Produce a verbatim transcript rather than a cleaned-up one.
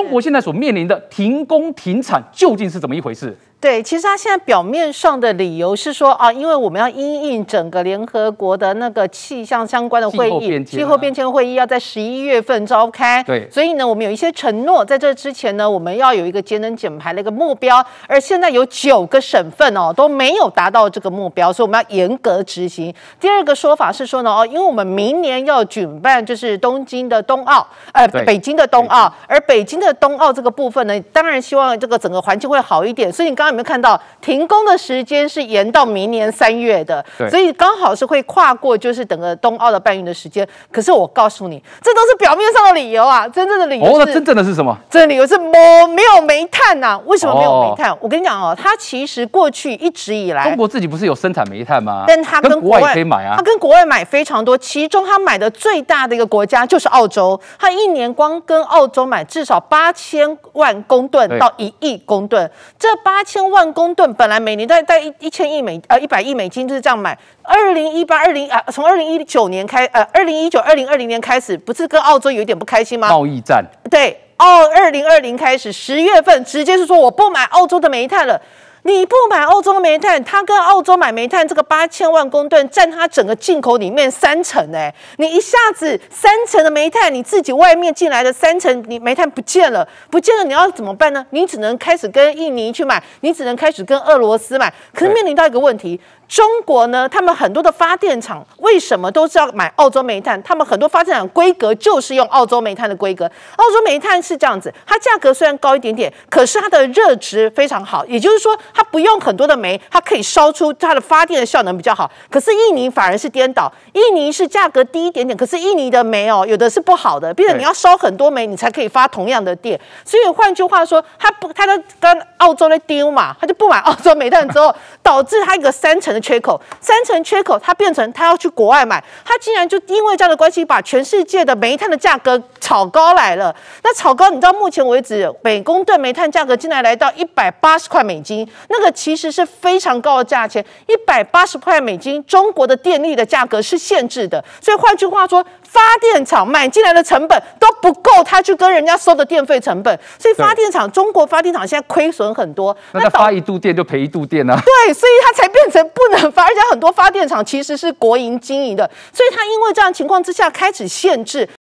国现在所面临的停工停产究竟是怎么一回事？ 对，其实他现在表面上的理由是说啊，因为我们要因应整个联合国的那个气象相关的会议，气候变迁会议要在十一月份召开， 对， 所以呢，我们有一些承诺，在这之前呢，我们要有一个节能减排的一个目标，而现在有九个省份哦都没有达到这个目标，所以我们要严格执行。第二个说法是说呢，哦，因为我们明年要举办就是东京的冬奥，呃，北京的冬奥，而北京的冬奥这个部分呢，当然希望这个整个环境会好一点，所以你刚。有没有看到停工的时间是延到明年三月的？所以刚好是会跨过就是整个冬奥的办运的时间。可是我告诉你，这都是表面上的理由啊，真正的理由是…… 哦，那真正的是什么？ 真的理由是没没有煤炭呐、啊？为什么没有煤炭？哦、我跟你讲哦，它其实过去一直以来， 中国自己不是有生产煤炭吗？ 但它跟国外可以买啊， 它跟国外买非常多，其中它买的最大的一个国家就是澳洲，它一年光跟澳洲买至少八千万公吨到一亿公吨，这八千。千万公吨本来每年大概在一一千亿美呃一百亿美金就是这样买。二零一八、二零啊，从二零一九年开呃，二零一九、二零二零年开始，不是跟澳洲有一点不开心吗？ 贸易战。 对，澳二零二零开始十月份直接是说我不买澳洲的煤炭了。你不买澳洲煤炭，他跟澳洲买煤炭这个八千万公吨占他整个进口里面三成哎、欸，你一下子三成的煤炭，你自己外面进来的三成你煤炭不见了，不见了你要怎么办呢？你只能开始跟印尼去买，你只能开始跟俄罗斯买，可是面临到一个问题。中国呢，他们很多的发电厂为什么都是要买澳洲煤炭？他们很多发电厂规格就是用澳洲煤炭的规格。澳洲煤炭是这样子，它价格虽然高一点点，可是它的热值非常好，也就是说它不用很多的煤，它可以烧出它的发电的效能比较好。可是印尼反而是颠倒，印尼是价格低一点点，可是印尼的煤哦，有的是不好的，变成你要烧很多煤，你才可以发同样的电。所以换句话说，它不，它在跟澳洲在丢嘛，它就不买澳洲煤炭之后，导致它一个三成。缺口三成缺口，它变成它要去国外买，它竟然就因为这样的关系，把全世界的煤炭的价格炒高来了。那炒高，你知道目前为止每公吨煤炭价格竟然来到一百八十块美金，那个其实是非常高的价钱。一百八十块美金，中国的电力的价格是限制的，所以换句话说，发电厂买进来的成本都不够他去跟人家收的电费成本，所以发电厂中国发电厂现在亏损很多。 那他发一度电就赔一度电啊。 对，所以它才变成不能发，而且很多发电厂其实是国营经营的，所以它因为这样情况之下开始限制。